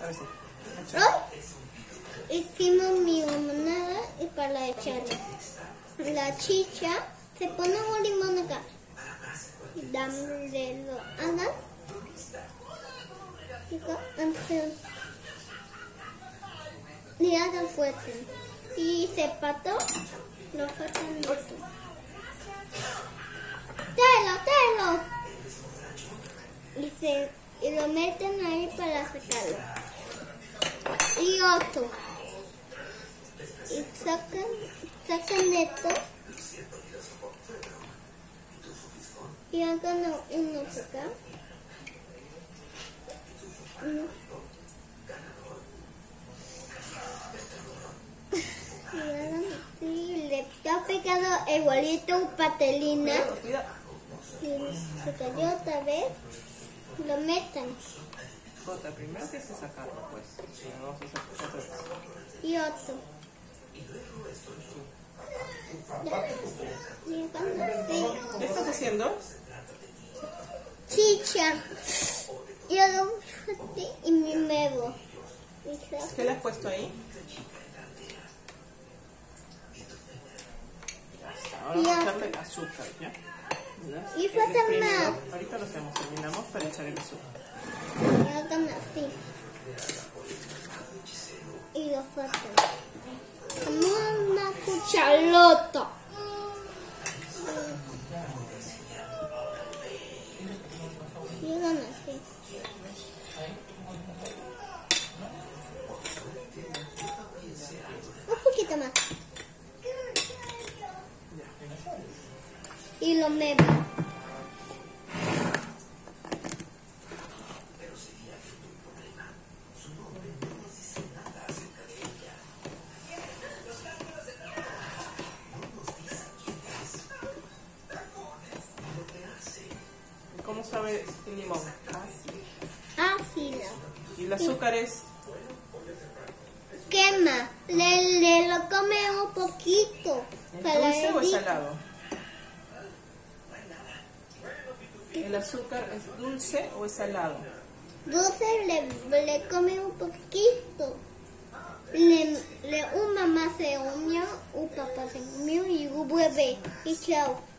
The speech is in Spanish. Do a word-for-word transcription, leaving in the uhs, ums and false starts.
Ahora sí. Hoy hicimos mi limonada y para echarle la chicha se pone un limón acá y dándole lo hagan y hagan fuerte y se pató lo sacan de esto. ¡Telo, telo! Y, se, y lo meten ahí para sacarlo. Y otro. Y sacan, sacan esto. Y hagan uno acá. Uno. Y hagan así. Le está pegado igualito patelina. Y se cayó otra vez. Lo metan. Otra, primero que se sacarlo, pues. Sí, vamos a sacar otra vez. Y otro. Sí. ¿Qué estás haciendo? Chicha. Y hago así y me muevo. ¿Qué le has puesto ahí? Ahora vamos a echarle azúcar, ¿ya? Y falta más. Ahorita lo hacemos, terminamos para echar el azúcar. Y hagan así. Y lo faltan. Como una cucharota. Y hagan así. Un poquito más. Y lo meto. ¿Cómo sabe el limón? Ácido. ¿Y el azúcar es? Quema. Le, le lo come un poquito. ¿Es dulce o es salado? ¿El azúcar es dulce o es salado? Dulce le, le come un poquito. Le, le un mamá se unió, un papá se unió y un bebé. Y chao.